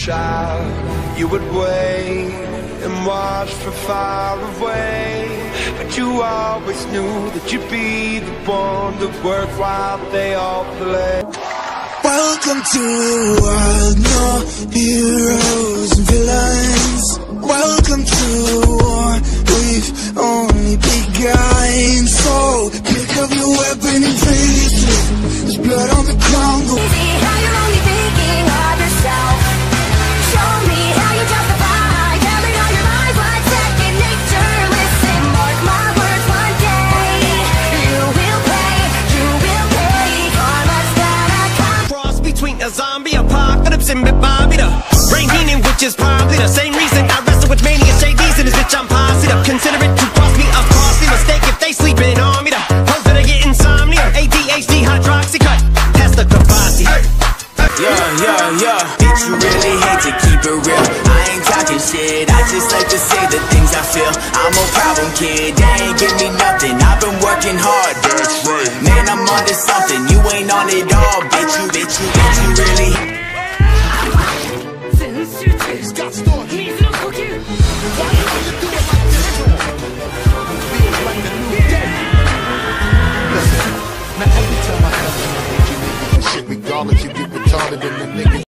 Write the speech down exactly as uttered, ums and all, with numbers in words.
child, you would wait and watch from far away, but you always knew that you'd be the one to work while they all play. Welcome to the world, no heroes and villains. Welcome to the war, we've only begun. So pick up your weapon and face it. There's blood on the ground. See how you're only thinking of yourself. Show me how you justify telling all your lies like second nature. Listen, mark my words, one day you will pay, you will pay. Karma's gonna come. Cross between a zombie apocalypse and Bobby the brain meaning, which is probably the same reason I wrestle with mania shades in this bitch. I'm posse up. Consider it to cost me a costly mistake if they sleeping on me. The hoes that I get insomnia, A D H D, hydroxy cut, pass the Kavasi. Yeah, yeah, yeah. Did you really hate to keep it real? I ain't talking shit, I just like to say the things I feel. I'm a problem kid, they ain't give me nothing. I've been working hard, that's right. Man, I'm onto something, you ain't on it all, bitch. You